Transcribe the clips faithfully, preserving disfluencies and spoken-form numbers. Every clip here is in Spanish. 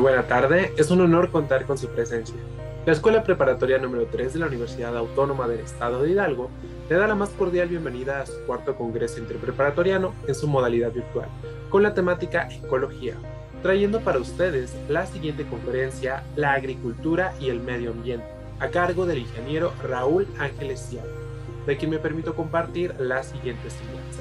buena tarde, es un honor contar con su presencia. La Escuela Preparatoria número tres de la Universidad Autónoma del Estado de Hidalgo le da la más cordial bienvenida a su cuarto Congreso Interpreparatoriano en su modalidad virtual, con la temática Ecología, trayendo para ustedes la siguiente conferencia, La agricultura y el medio ambiente, a cargo del ingeniero Raúl Ángeles Sierra, de quien me permito compartir las siguientes semblanzas.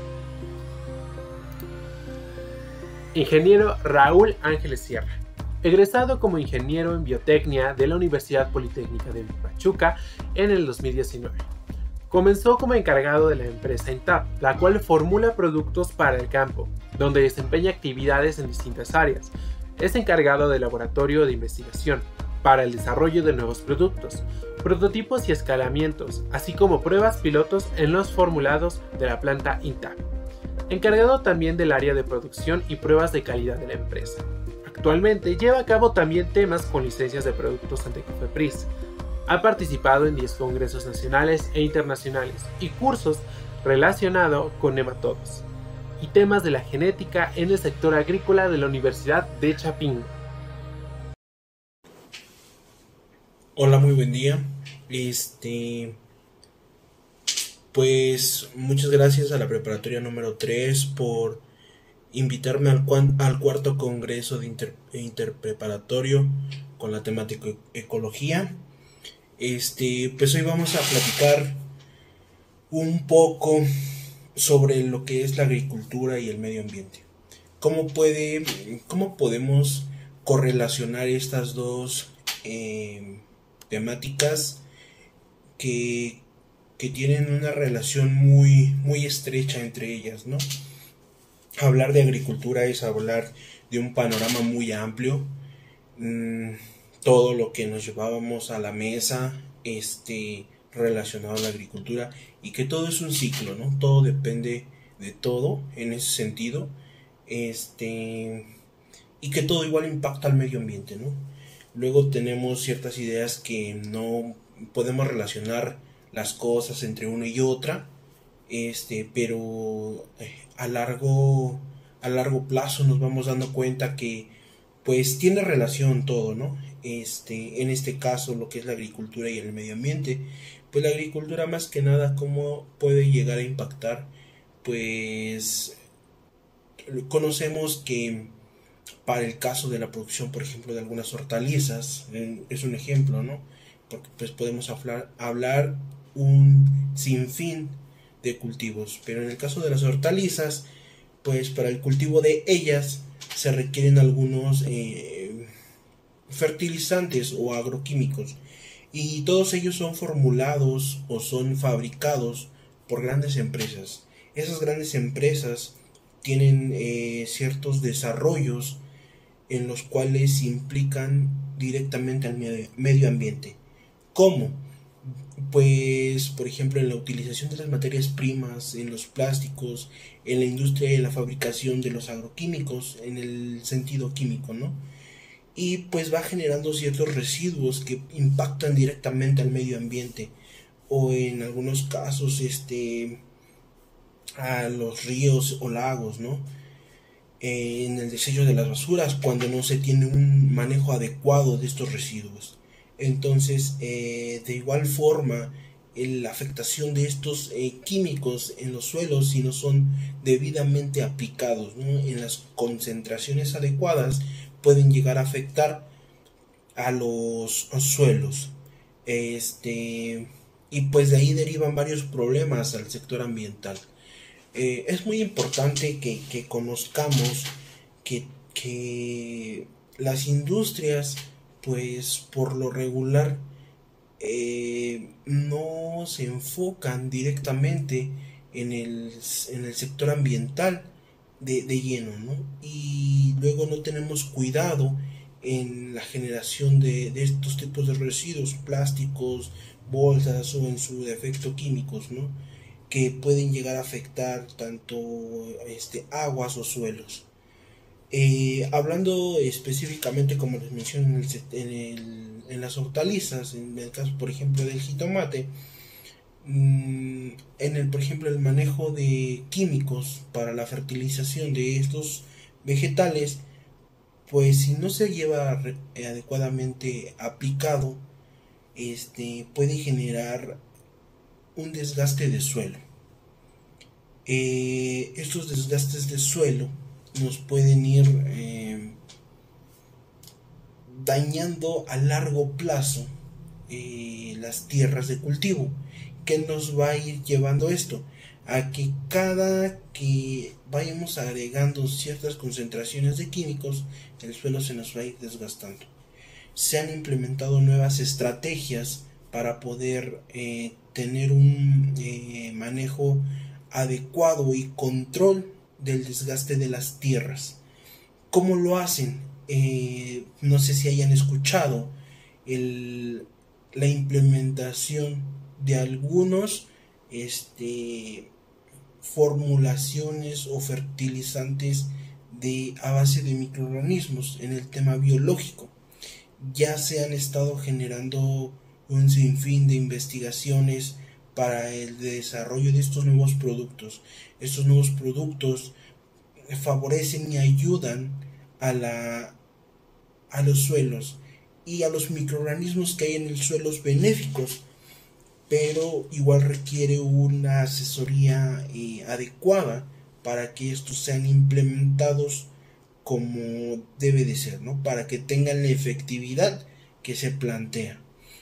Ingeniero Raúl Ángeles Sierra. Egresado como ingeniero en biotecnia de la Universidad Politécnica de Pachuca en el dos mil diecinueve. Comenzó como encargado de la empresa Intap, la cual formula productos para el campo, donde desempeña actividades en distintas áreas. Es encargado del laboratorio de investigación para el desarrollo de nuevos productos, prototipos y escalamientos, así como pruebas pilotos en los formulados de la planta Intap. Encargado también del área de producción y pruebas de calidad de la empresa. Actualmente lleva a cabo también temas con licencias de productos ante COFEPRIS. Ha participado en diez congresos nacionales e internacionales y cursos relacionados con nematodos y temas de la genética en el sector agrícola de la Universidad de Chapingo. Hola, muy buen día. Este, pues muchas gracias a la preparatoria número tres por invitarme al, al cuarto congreso de inter, interpreparatorio con la temática ecología. Este, pues hoy vamos a platicar un poco sobre lo que es la agricultura y el medio ambiente. ¿Cómo puede, cómo podemos correlacionar estas dos eh, temáticas que, que tienen una relación muy, muy estrecha entre ellas, ¿no? Hablar de agricultura es hablar de un panorama muy amplio, mmm, todo lo que nos llevábamos a la mesa este, relacionado a la agricultura, y que todo es un ciclo, ¿no? Todo depende de todo en ese sentido, este, y que todo igual impacta al medio ambiente, ¿no? Luego tenemos ciertas ideas que no podemos relacionar las cosas entre una y otra, este, pero a largo, a largo plazo nos vamos dando cuenta que pues tiene relación todo, ¿no? Este, en este caso lo que es la agricultura y el medio ambiente, pues la agricultura más que nada cómo puede llegar a impactar, pues conocemos que para el caso de la producción, por ejemplo, de algunas hortalizas, eh, es un ejemplo, ¿no? Porque pues podemos hablar, hablar un sinfín de cultivos, pero en el caso de las hortalizas, pues para el cultivo de ellas se requieren algunos eh, fertilizantes o agroquímicos, y todos ellos son formulados o son fabricados por grandes empresas. Esas grandes empresas tienen eh, ciertos desarrollos en los cuales implican directamente al medio ambiente. ¿Cómo? Pues, por ejemplo, en la utilización de las materias primas, en los plásticos, en la industria de la fabricación de los agroquímicos, en el sentido químico, ¿no? Y pues va generando ciertos residuos que impactan directamente al medio ambiente, o en algunos casos, este, a los ríos o lagos, ¿no? Eh, en el desecho de las basuras, cuando no se tiene un manejo adecuado de estos residuos. Entonces, eh, de igual forma, la afectación de estos eh, químicos en los suelos, si no son debidamente aplicados, ¿no? En las concentraciones adecuadas, pueden llegar a afectar a los, a los suelos. Este, y pues de ahí derivan varios problemas al sector ambiental. Eh, es muy importante que, que conozcamos que, que las industrias, pues por lo regular, eh, no se enfocan directamente en el, en el sector ambiental de, de lleno, ¿no? Y luego no tenemos cuidado en la generación de, de estos tipos de residuos, plásticos, bolsas o en su defecto químicos, ¿no? Que pueden llegar a afectar tanto este, aguas o suelos. Eh, hablando específicamente, como les mencioné, en, el, en, el, en las hortalizas, en el caso, por ejemplo, del jitomate, mmm, en el, por ejemplo, el manejo de químicos para la fertilización de estos vegetales, pues si no se lleva re- adecuadamente aplicado, este puede generar un desgaste de suelo. Eh, estos desgastes de suelo nos pueden ir eh, dañando a largo plazo eh, las tierras de cultivo. ¿Qué nos va a ir llevando esto? A que cada que vayamos agregando ciertas concentraciones de químicos, el suelo se nos va a ir desgastando. Se han implementado nuevas estrategias para poder eh, tener un eh, manejo adecuado y control del desgaste de las tierras. ¿Cómo lo hacen? Eh, no sé si hayan escuchado el, la implementación de algunos este, formulaciones o fertilizantes de, a base de microorganismos en el tema biológico. Ya se han estado generando un sinfín de investigaciones para el desarrollo de estos nuevos productos. Estos nuevos productos favorecen y ayudan a, la, a los suelos y a los microorganismos que hay en el suelo benéficos, pero igual requiere una asesoría eh, adecuada para que estos sean implementados como debe de ser, ¿no? Para que tengan la efectividad que se plantea.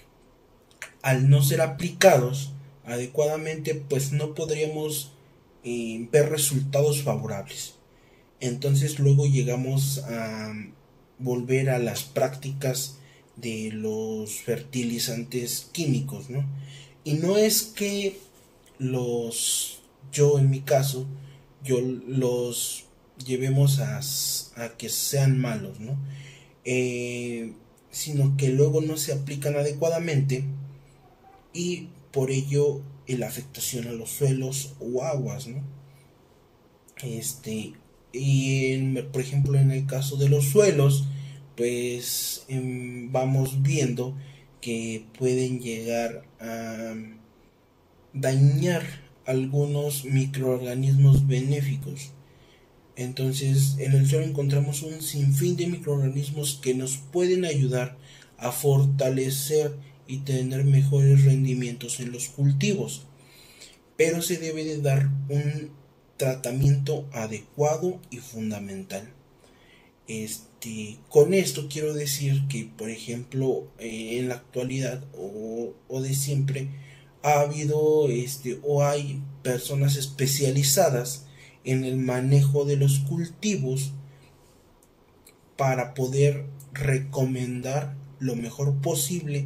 Al no ser aplicados adecuadamente, pues no podríamos eh, ver resultados favorables. Entonces luego llegamos a volver a las prácticas de los fertilizantes químicos, ¿no? Y no es que los, yo en mi caso, yo los llevemos a, a que sean malos, ¿no? Eh, sino que luego no se aplican adecuadamente y por ello la afectación a los suelos o aguas, ¿no? Este, y en, por ejemplo en el caso de los suelos, pues eh, vamos viendo que pueden llegar a dañar algunos microorganismos benéficos. Entonces en el suelo encontramos un sinfín de microorganismos que nos pueden ayudar a fortalecer y tener mejores rendimientos en los cultivos, pero se debe de dar un tratamiento adecuado y fundamental. Este, con esto quiero decir que, por ejemplo, eh, en la actualidad o, o de siempre ha habido este, o hay personas especializadas en el manejo de los cultivos para poder recomendar lo mejor posible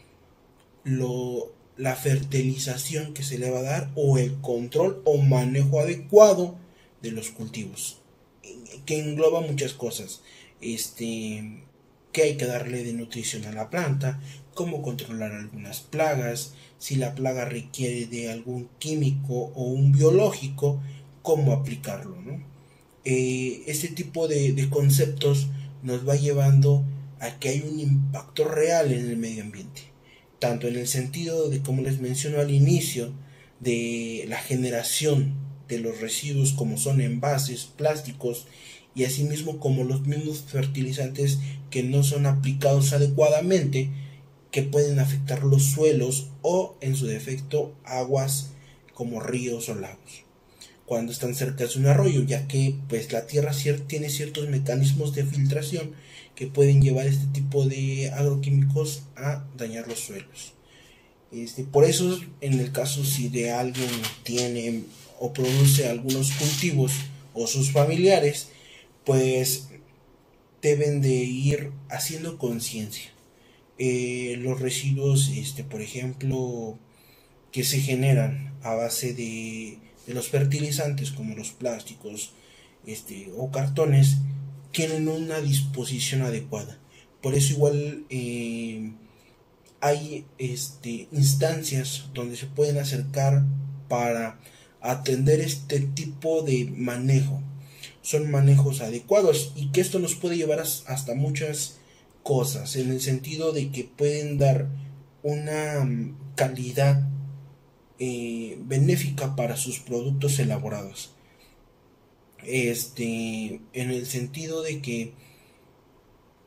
lo, la fertilización que se le va a dar o el control o manejo adecuado de los cultivos, que engloba muchas cosas. Este, que hay que darle de nutrición a la planta, cómo controlar algunas plagas, si la plaga requiere de algún químico o un biológico, cómo aplicarlo, ¿no? Eh, este tipo de, de conceptos nos va llevando a que hay un impacto real en el medio ambiente, tanto en el sentido de, como les menciono al inicio, de la generación de los residuos como son envases, plásticos y asimismo como los mismos fertilizantes que no son aplicados adecuadamente, que pueden afectar los suelos o en su defecto aguas como ríos o lagos cuando están cerca de un arroyo, ya que pues la tierra tiene ciertos mecanismos de filtración que pueden llevar este tipo de agroquímicos a dañar los suelos. Este, por eso, en el caso si de alguien tiene o produce algunos cultivos o sus familiares, pues deben de ir haciendo conciencia. Eh, los residuos, este, por ejemplo, que se generan a base de, de los fertilizantes como los plásticos este, o cartones, tienen una disposición adecuada. Por eso igual eh, hay este, instancias donde se pueden acercar para atender este tipo de manejo. Son manejos adecuados y que esto nos puede llevar hasta muchas cosas, en el sentido de que pueden dar una calidad eh, benéfica para sus productos elaborados. Este, en el sentido de que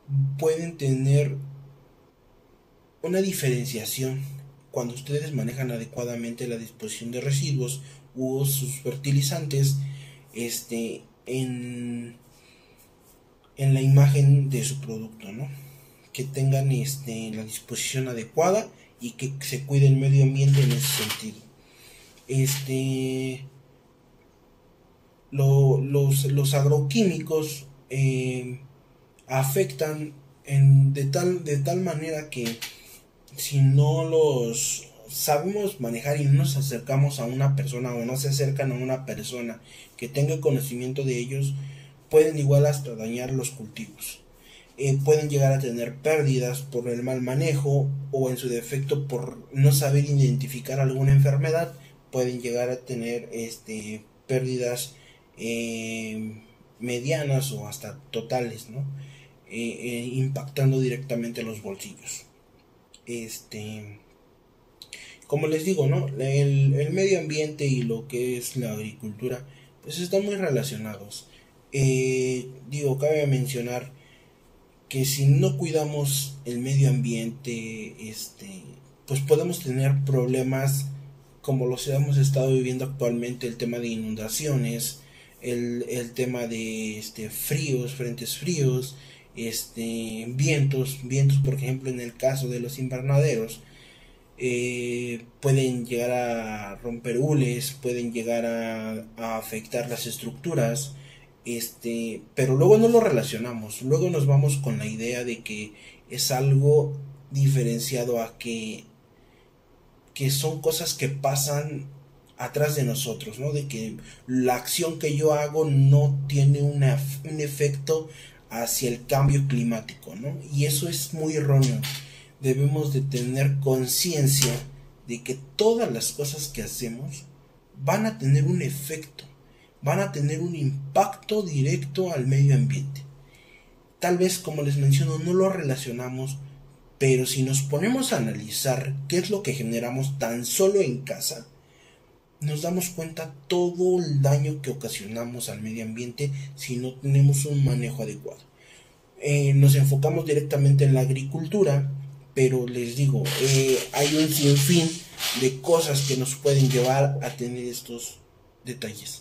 pueden tener una diferenciación cuando ustedes manejan adecuadamente la disposición de residuos u sus fertilizantes este, en, en la imagen de su producto, ¿no? Que tengan este, la disposición adecuada y que se cuide el medio ambiente en ese sentido. Este, lo, los, los agroquímicos eh, afectan en, de, tal, de tal manera que si no los sabemos manejar y no nos acercamos a una persona o no se acercan a una persona que tenga conocimiento de ellos, pueden igual hasta dañar los cultivos. Eh, pueden llegar a tener pérdidas por el mal manejo o en su defecto por no saber identificar alguna enfermedad, pueden llegar a tener este, pérdidas eh, medianas o hasta totales, ¿no? Eh, eh, impactando directamente los bolsillos. Este, como les digo, ¿no? El, el medio ambiente y lo que es la agricultura, pues están muy relacionados. Eh, digo, cabe mencionar que si no cuidamos el medio ambiente, este, pues podemos tener problemas como los hemos estado viviendo actualmente, el tema de inundaciones, el, el tema de este, fríos, frentes fríos, este, vientos, vientos por ejemplo en el caso de los invernaderos, eh, pueden llegar a romper hules, pueden llegar a, a afectar las estructuras, este, pero luego no lo relacionamos, luego nos vamos con la idea de que es algo diferenciado a que, que son cosas que pasan atrás de nosotros, ¿no? De que la acción que yo hago no tiene una, un efecto hacia el cambio climático, ¿no? Y eso es muy erróneo. Debemos de tener conciencia de que todas las cosas que hacemos van a tener un efecto, van a tener un impacto directo al medio ambiente. Tal vez, como les menciono, no lo relacionamos, pero si nos ponemos a analizar qué es lo que generamos tan solo en casa, nos damos cuenta todo el daño que ocasionamos al medio ambiente si no tenemos un manejo adecuado. Eh, nos enfocamos directamente en la agricultura, pero les digo, eh, hay un sinfín de cosas que nos pueden llevar a tener estos detalles.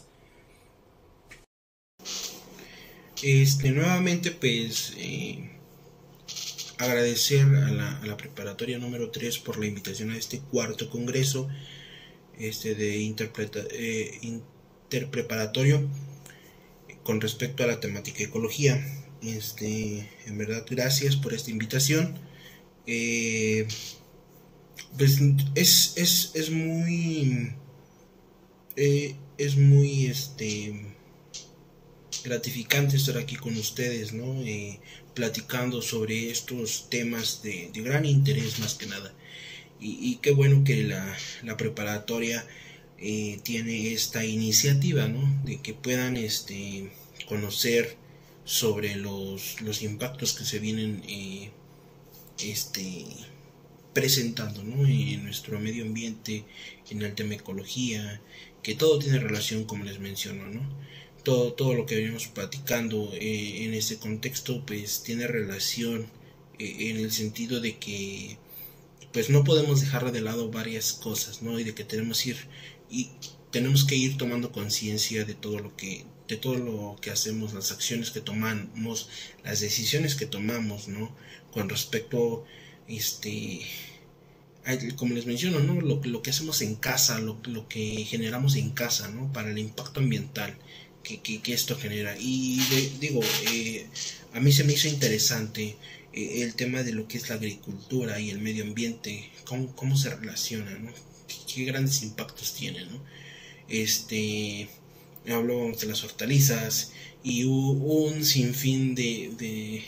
Este, nuevamente, pues, eh, agradecer a la, a la preparatoria número tres por la invitación a este cuarto congreso este, de interpreta, eh, interpreparatorio con respecto a la temática ecología. Este, en verdad, gracias por esta invitación. Eh, pues es, es, es muy eh, es muy este gratificante estar aquí con ustedes, ¿no? Eh, platicando sobre estos temas de, de gran interés más que nada. Y, y qué bueno que la, la preparatoria eh, tiene esta iniciativa, ¿no? De que puedan este, conocer sobre los, los impactos que se vienen eh, este, presentando, ¿no? En nuestro medio ambiente, en el tema ecología, que todo tiene relación, como les menciono, ¿no? Todo, todo lo que venimos platicando eh, en este contexto pues tiene relación eh, en el sentido de que pues no podemos dejar de lado varias cosas, ¿no? Y de que tenemos ir y tenemos que ir tomando conciencia de todo lo que de todo lo que hacemos, las acciones que tomamos, las decisiones que tomamos, ¿no? Con respecto este como les menciono, ¿no? Lo, lo que hacemos en casa, lo, lo que generamos en casa, ¿no? Para el impacto ambiental que, que, que esto genera. Y de, digo, eh, a mí se me hizo interesante eh, el tema de lo que es la agricultura y el medio ambiente, cómo, cómo se relaciona, ¿no? Qué, qué grandes impactos tiene, ¿no? Este, hablo de las hortalizas y hubo un sinfín de, de,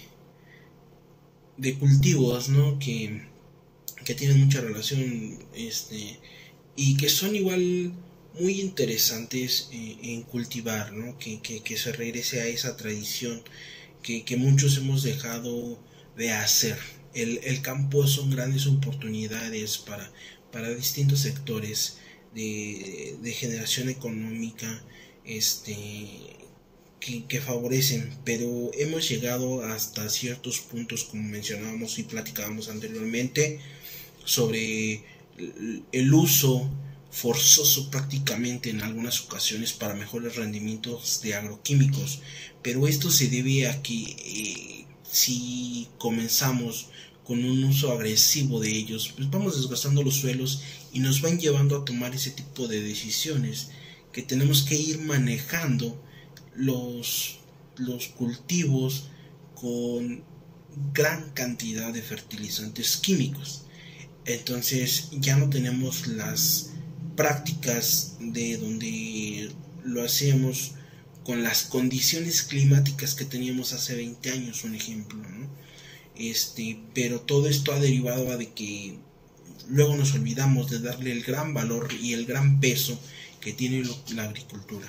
de cultivos, ¿no? Que, que tienen mucha relación, este, y que son igual muy interesantes eh, en cultivar, ¿no? Que, que, que se regrese a esa tradición que, que muchos hemos dejado de hacer. El, el campo son grandes oportunidades para, para distintos sectores de, de generación económica, este, que, que favorecen, pero hemos llegado hasta ciertos puntos, como mencionábamos y platicábamos anteriormente, sobre el uso forzoso prácticamente en algunas ocasiones para mejores rendimientos de agroquímicos, pero esto se debe a que eh, si comenzamos con un uso agresivo de ellos, pues vamos desgastando los suelos y nos van llevando a tomar ese tipo de decisiones, que tenemos que ir manejando los, los cultivos con gran cantidad de fertilizantes químicos. Entonces ya no tenemos las prácticas de donde lo hacíamos con las condiciones climáticas que teníamos hace veinte años, un ejemplo, ¿no? Este, pero todo esto ha derivado a de que luego nos olvidamos de darle el gran valor y el gran peso que tiene lo, la agricultura.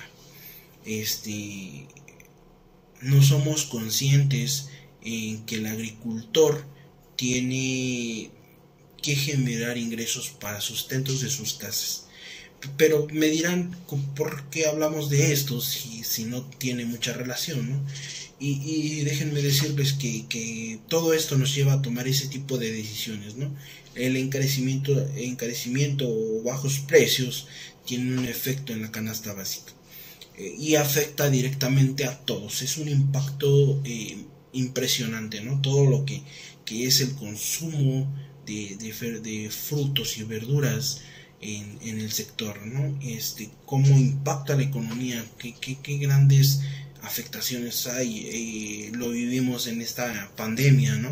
Este, no somos conscientes en que el agricultor tiene que generar ingresos para sustentos de sus casas. Pero me dirán, ¿por qué hablamos de esto si, si no tiene mucha relación, ¿no? Y, y déjenme decirles que, que todo esto nos lleva a tomar ese tipo de decisiones, ¿no? El encarecimiento, encarecimiento o bajos precios tienen un efecto en la canasta básica eh, y afecta directamente a todos. Es un impacto eh, impresionante, ¿no? Todo lo que, que es el consumo de, de, de frutos y verduras en, en el sector, ¿no? Este, cómo impacta la economía, qué, qué, qué grandes afectaciones hay, eh, lo vivimos en esta pandemia, ¿no?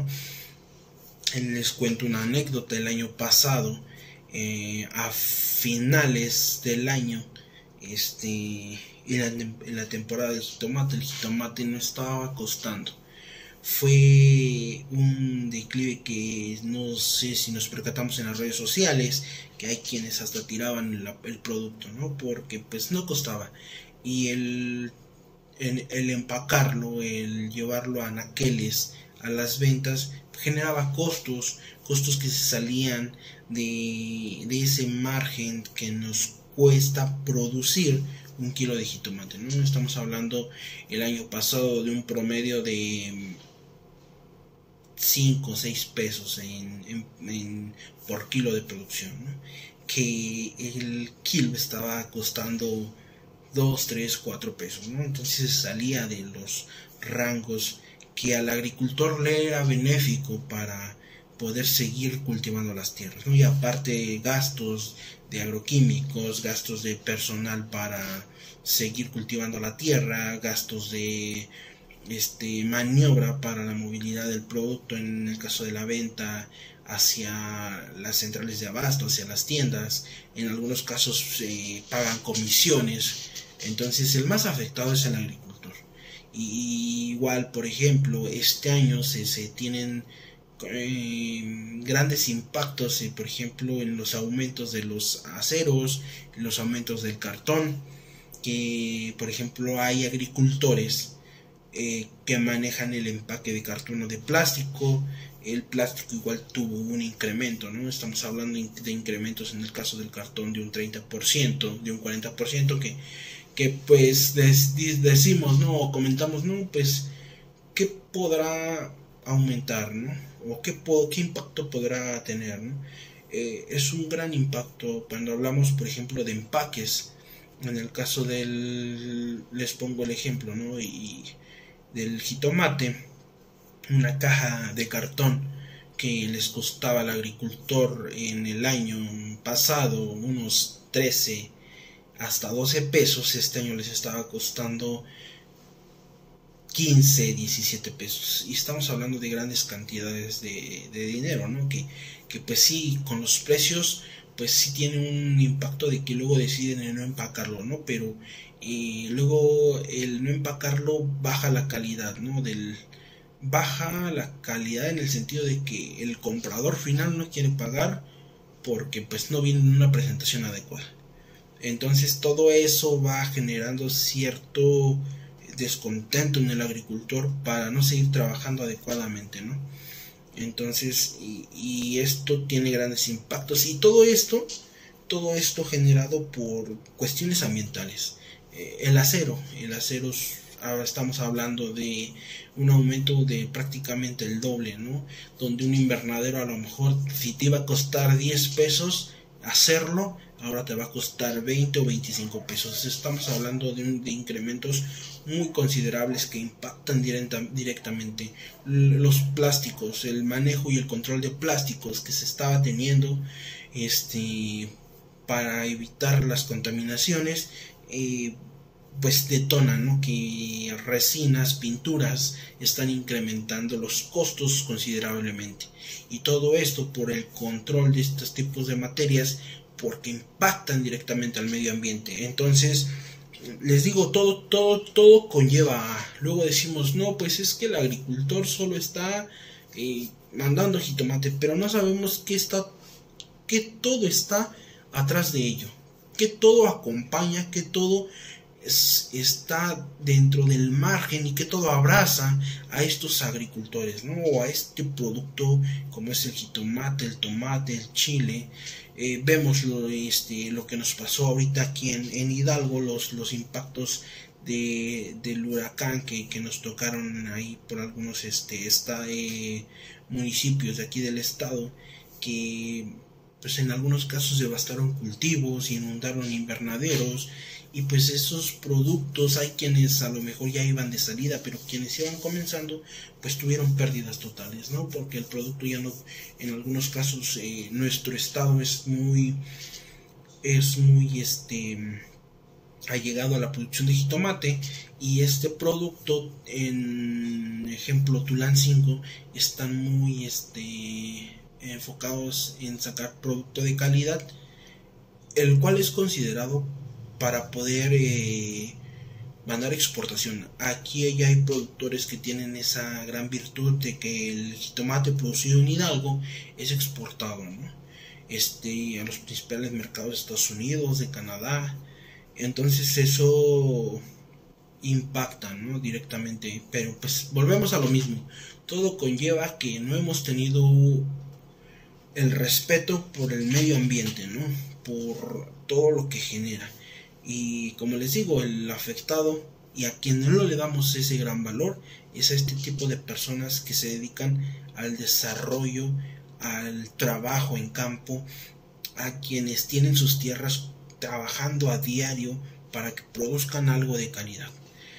Les cuento una anécdota. El año pasado, eh, a finales del año, este, en la, en la temporada del jitomate, el jitomate no estaba costando. Fue un declive que no sé si nos percatamos en las redes sociales, que hay quienes hasta tiraban la, el producto, ¿no? Porque pues no costaba. Y el, el, el empacarlo, el llevarlo a anaqueles, a las ventas, generaba costos, costos que se salían de, de ese margen que nos cuesta producir un kilo de jitomate, ¿no? Estamos hablando el año pasado de un promedio de cinco o seis pesos en, en, en, por kilo de producción, ¿no? Que el kilo estaba costando dos, tres, cuatro pesos, ¿no? Entonces salía de los rangos que al agricultor le era benéfico para poder seguir cultivando las tierras, ¿no? Y aparte gastos de agroquímicos, gastos de personal para seguir cultivando la tierra, gastos de este, maniobra para la movilidad del producto en el caso de la venta hacia las centrales de abasto, hacia las tiendas. En algunos casos se eh, pagan comisiones. Entonces el más afectado es el agricultor. Y igual, por ejemplo, este año se, se tienen eh, grandes impactos, eh, por ejemplo, en los aumentos de los aceros, en los aumentos del cartón, que por ejemplo hay agricultores eh, que manejan el empaque de cartón o de plástico. El plástico igual tuvo un incremento, ¿no? Estamos hablando de incrementos en el caso del cartón de un treinta por ciento, de un cuarenta por ciento, que que pues decimos, ¿no? O comentamos, ¿no? Pues, ¿qué podrá aumentar, ¿no? O qué, qué impacto podrá tener, ¿no? Eh, es un gran impacto cuando hablamos, por ejemplo, de empaques. En el caso del, les pongo el ejemplo, ¿no? Y del jitomate, una caja de cartón que les costaba al agricultor en el año pasado unos trece hasta doce pesos, este año les estaba costando quince, diecisiete pesos, y estamos hablando de grandes cantidades de, de dinero, ¿no? Que, que pues sí, con los precios pues sí tiene un impacto de que luego deciden no empacarlo, ¿no? Pero eh, luego el no empacarlo baja la calidad, ¿no? Del, baja la calidad en el sentido de que el comprador final no quiere pagar porque pues no viene en una presentación adecuada. Entonces todo eso va generando cierto descontento en el agricultor para no seguir trabajando adecuadamente, ¿no? Entonces, y, y esto tiene grandes impactos, y todo esto, todo esto generado por cuestiones ambientales. Eh, el acero, el acero ahora estamos hablando de un aumento de prácticamente el doble, ¿no? Donde un invernadero a lo mejor si te iba a costar diez pesos hacerlo, ahora te va a costar veinte o veinticinco pesos. Estamos hablando de, un, de incrementos muy considerables que impactan directa, directamente los plásticos, el manejo y el control de plásticos que se estaba teniendo este, para evitar las contaminaciones, eh, pues detonan, ¿no? Que resinas, pinturas están incrementando los costos considerablemente, y todo esto por el control de estos tipos de materias, porque impactan directamente al medio ambiente. Entonces les digo, todo todo todo conlleva. Luego decimos, no, pues es que el agricultor solo está eh, mandando jitomate, pero no sabemos qué está, que todo está atrás de ello, que todo acompaña, que todo es, está dentro del margen, y que todo abraza a estos agricultores, ¿no? O a este producto como es el jitomate, el tomate, el chile. Eh, vemos lo, este, lo que nos pasó ahorita aquí en, en Hidalgo, los, los impactos de, del huracán que, que nos tocaron ahí por algunos este, esta, eh, municipios de aquí del estado, que pues en algunos casos devastaron cultivos, inundaron invernaderos, y pues esos productos, hay quienes a lo mejor ya iban de salida, pero quienes iban comenzando pues tuvieron pérdidas totales, ¿no? Porque el producto ya no, en algunos casos eh, nuestro estado es muy es muy este allegado a la producción de jitomate, y este producto, en ejemplo Tulancingo, están muy este enfocados en sacar producto de calidad, el cual es considerado para poder eh, mandar exportación. Aquí ya hay productores que tienen esa gran virtud de que el jitomate producido en Hidalgo es exportado, ¿no? Este, a los principales mercados de Estados Unidos, de Canadá. Entonces eso impacta, ¿no? Directamente. Pero pues volvemos a lo mismo. Todo conlleva que no hemos tenido el respeto por el medio ambiente, ¿no? Por todo lo que genera. Y como les digo, el afectado, y a quien no le damos ese gran valor, es a este tipo de personas que se dedican al desarrollo, al trabajo en campo, a quienes tienen sus tierras trabajando a diario para que produzcan algo de calidad.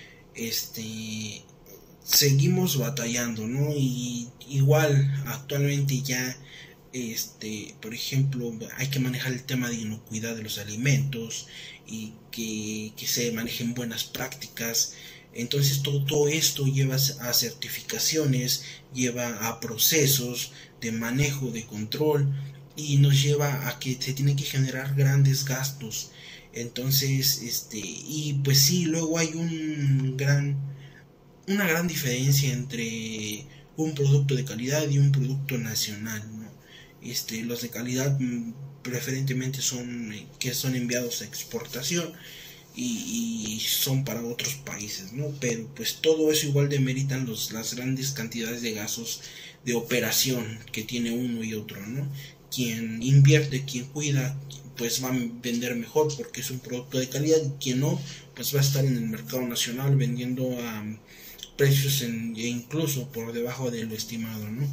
Este, seguimos batallando, ¿no? Y igual actualmente ya este, por ejemplo, hay que manejar el tema de inocuidad de los alimentos, y que, que se manejen buenas prácticas. Entonces todo, todo esto lleva a certificaciones, lleva a procesos de manejo, de control, y nos lleva a que se tienen que generar grandes gastos. Entonces, este, y pues sí, luego hay un gran, una gran diferencia entre un producto de calidad y un producto nacional, ¿no? Este, los de calidad preferentemente son que son enviados a exportación y, y son para otros países, ¿no? Pero pues todo eso igual demeritan los, las grandes cantidades de gastos de operación que tiene uno y otro, ¿no? Quien invierte, quien cuida, pues va a vender mejor porque es un producto de calidad, y quien no, pues va a estar en el mercado nacional vendiendo a precios en, e incluso por debajo de lo estimado, ¿no?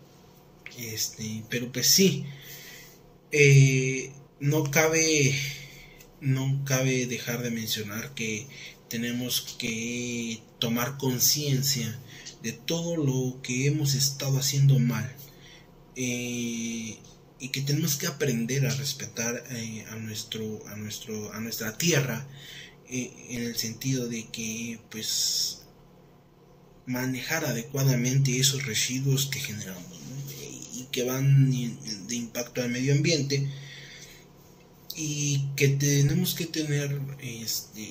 Este, pero pues sí, eh, no cabe no cabe dejar de mencionar que tenemos que tomar conciencia de todo lo que hemos estado haciendo mal, eh, y que tenemos que aprender a respetar eh, a nuestro a nuestro a nuestra tierra, eh, en el sentido de que pues manejar adecuadamente esos residuos que generamos, ¿no? Y que van de impacto al medio ambiente, y que tenemos que tener este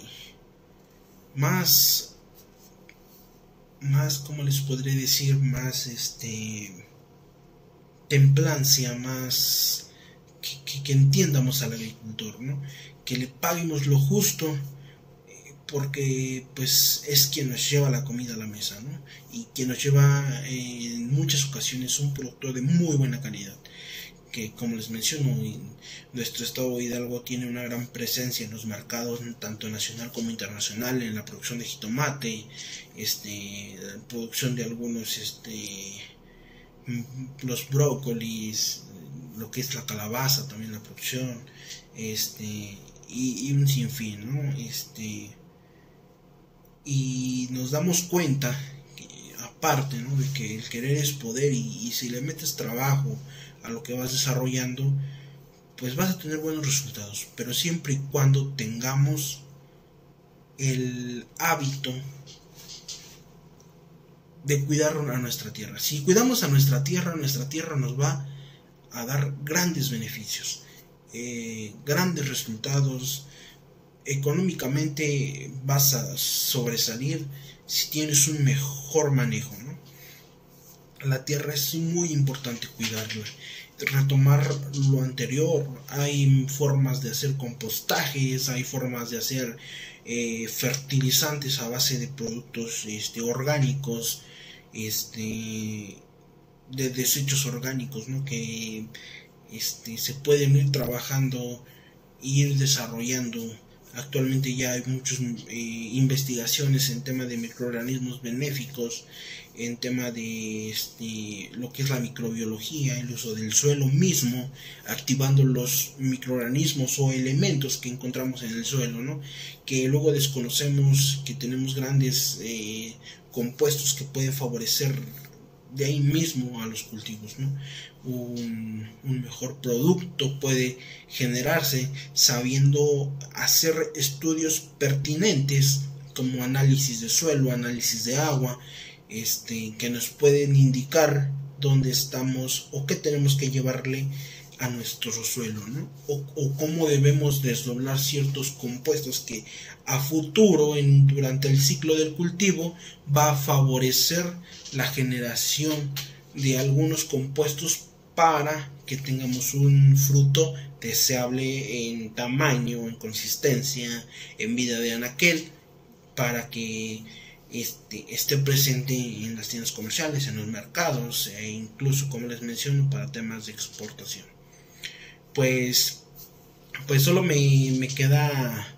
más más como les podré decir, más este templancia, más que, que, que entiendamos al agricultor, ¿no? Que le paguemos lo justo, eh, porque pues es quien nos lleva la comida a la mesa, ¿no? Y quien nos lleva eh, en muchas ocasiones un producto de muy buena calidad, que, como les menciono, nuestro estado de Hidalgo tiene una gran presencia en los mercados, tanto nacional como internacional, en la producción de jitomate, este, la producción de algunos, este, los brócolis, lo que es la calabaza, también la producción, este, y, y un sinfín, ¿no? Este, y nos damos cuenta, que, aparte, ¿no?, de que el querer es poder, y, y si le metes trabajo a lo que vas desarrollando, pues vas a tener buenos resultados, pero siempre y cuando tengamos el hábito de cuidar a nuestra tierra. Si cuidamos a nuestra tierra, nuestra tierra nos va a dar grandes beneficios, eh, grandes resultados. Económicamente vas a sobresalir si tienes un mejor manejo, ¿no? La tierra es muy importante cuidarla. Retomar lo anterior, hay formas de hacer compostajes, hay formas de hacer eh, fertilizantes a base de productos este, orgánicos, este, de desechos orgánicos, ¿no?, que este, se pueden ir trabajando e ir desarrollando. Actualmente ya hay muchas eh, investigaciones en tema de microorganismos benéficos, en tema de este, lo que es la microbiología, el uso del suelo mismo, activando los microorganismos o elementos que encontramos en el suelo, ¿no?, que luego desconocemos, que tenemos grandes eh, compuestos que pueden favorecer de ahí mismo a los cultivos, ¿no? Un, un mejor producto puede generarse sabiendo hacer estudios pertinentes como análisis de suelo, análisis de agua, este, que nos pueden indicar dónde estamos o qué tenemos que llevarle a nuestro suelo, ¿no? O, o cómo debemos desdoblar ciertos compuestos que a futuro, en, durante el ciclo del cultivo, va a favorecer la generación de algunos compuestos para que tengamos un fruto deseable en tamaño, en consistencia, en vida de anaquel, para que este, esté presente en las tiendas comerciales, en los mercados, e incluso, como les menciono, para temas de exportación. Pues, pues solo me, me queda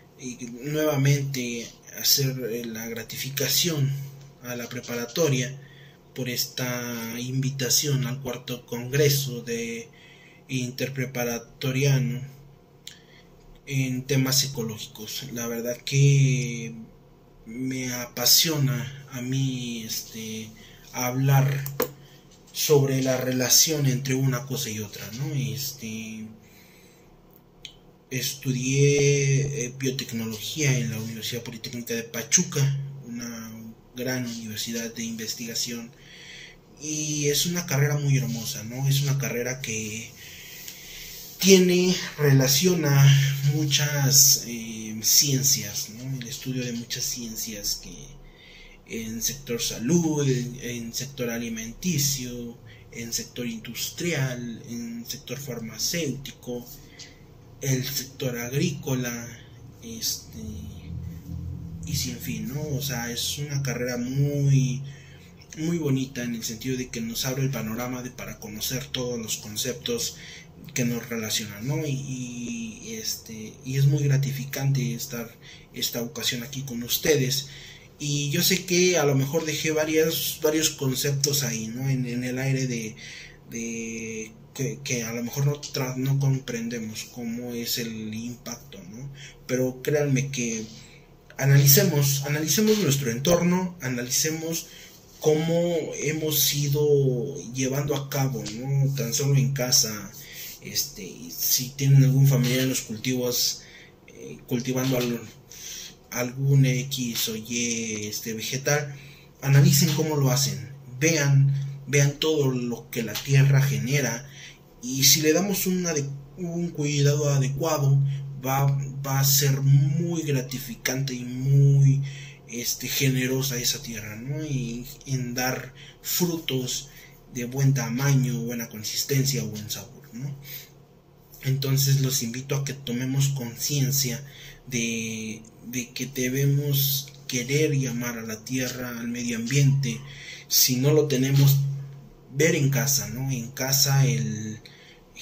nuevamente hacer la gratificación a la preparatoria por esta invitación al cuarto congreso de interpreparatoriano en temas ecológicos. La verdad que me apasiona a mí este, hablar sobre la relación entre una cosa y otra, ¿no? Este, estudié eh, biotecnología en la Universidad Politécnica de Pachuca, una gran universidad de investigación, y es una carrera muy hermosa, ¿no? Es una carrera que tiene, relaciona muchas eh, ciencias, ¿no? El estudio de muchas ciencias que en sector salud, en, en sector alimenticio, en sector industrial, en sector farmacéutico, el sector agrícola, este, y sin fin, ¿no? O sea, es una carrera muy muy bonita en el sentido de que nos abre el panorama de, para conocer todos los conceptos que nos relacionan, ¿no? Y, y este y es muy gratificante estar esta ocasión aquí con ustedes. Y yo sé que a lo mejor dejé varias, varios conceptos ahí, ¿no? En, en el aire de, de que, que a lo mejor no, tra, no comprendemos cómo es el impacto, ¿no? Pero créanme que analicemos, analicemos nuestro entorno, analicemos cómo hemos ido llevando a cabo, ¿no? Tan solo en casa, este, si tienen algún familiar en los cultivos, eh, cultivando al, algún X o Y este, vegetal, analicen cómo lo hacen, vean, vean todo lo que la tierra genera, y si le damos un, un cuidado adecuado, va, va a ser muy gratificante y muy este, generosa esa tierra, ¿no? Y en dar frutos de buen tamaño, buena consistencia, buen sabor, ¿no? Entonces los invito a que tomemos conciencia de, de que debemos querer y amar a la tierra, al medio ambiente. Si no lo tenemos, ver en casa, ¿no? En casa el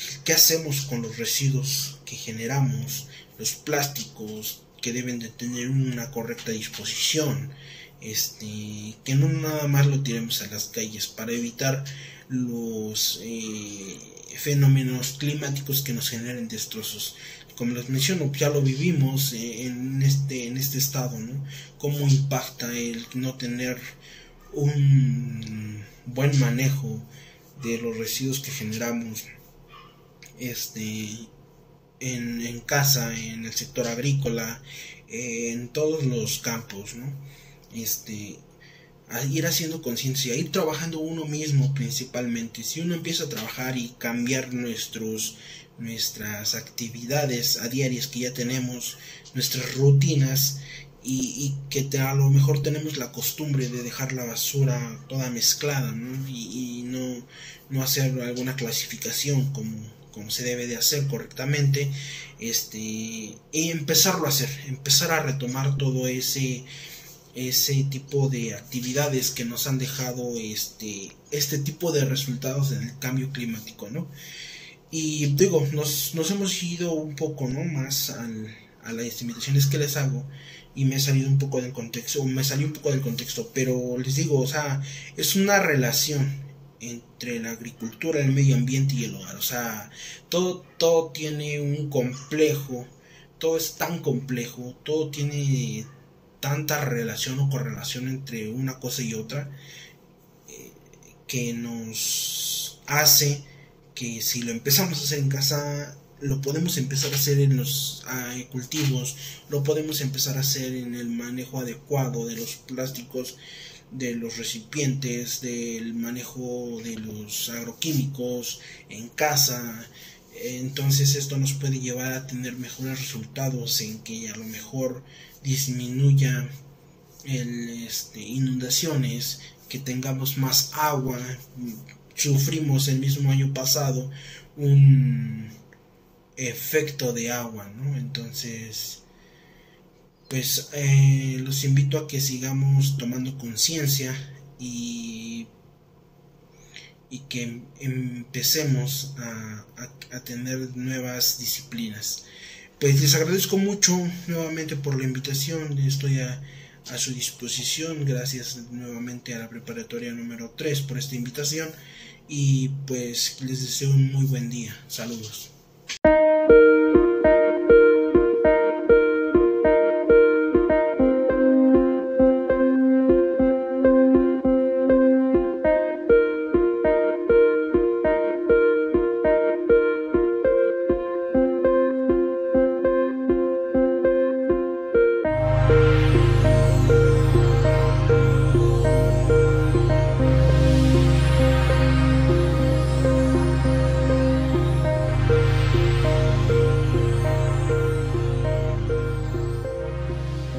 ¿Qué hacemos con los residuos que generamos? Los plásticos que deben de tener una correcta disposición, este, que no nada más lo tiremos a las calles, para evitar los eh, fenómenos climáticos que nos generen destrozos. Como les menciono, ya lo vivimos eh, en este en este estado, ¿no? Cómo impacta el no tener un buen manejo de los residuos que generamos este en, en casa, en el sector agrícola, en todos los campos, ¿no? Este, a ir haciendo conciencia, ir trabajando uno mismo principalmente. Si uno empieza a trabajar y cambiar nuestros nuestras actividades a diarias que ya tenemos, nuestras rutinas, y, y que te, a lo mejor tenemos la costumbre de dejar la basura toda mezclada, ¿no? y, y no, no hacer alguna clasificación como, como se debe de hacer correctamente, este, y empezarlo a hacer, empezar a retomar todo ese ese tipo de actividades que nos han dejado este, este tipo de resultados en el cambio climático, ¿no? Y digo, nos, nos hemos ido un poco, ¿no?, más al, a las invitaciones que les hago, y me he salido un poco del contexto, me salí un poco del contexto, pero les digo, o sea, es una relación entre la agricultura, el medio ambiente y el hogar. O sea, todo, todo tiene un complejo, todo es tan complejo, todo tiene tanta relación o correlación entre una cosa y otra, eh, que nos hace que si lo empezamos a hacer en casa, lo podemos empezar a hacer en los eh, cultivos, lo podemos empezar a hacer en el manejo adecuado de los plásticos, de los recipientes, del manejo de los agroquímicos en casa. Entonces esto nos puede llevar a tener mejores resultados, en que a lo mejor disminuya el, este, inundaciones, que tengamos más agua. Sufrimos el mismo año pasado un efecto de agua, ¿no? Entonces, pues eh, los invito a que sigamos tomando conciencia y, y que empecemos a, a, a tener nuevas disciplinas. Pues les agradezco mucho nuevamente por la invitación, estoy a, a su disposición. Gracias nuevamente a la preparatoria número tres por esta invitación, y pues les deseo un muy buen día. Saludos.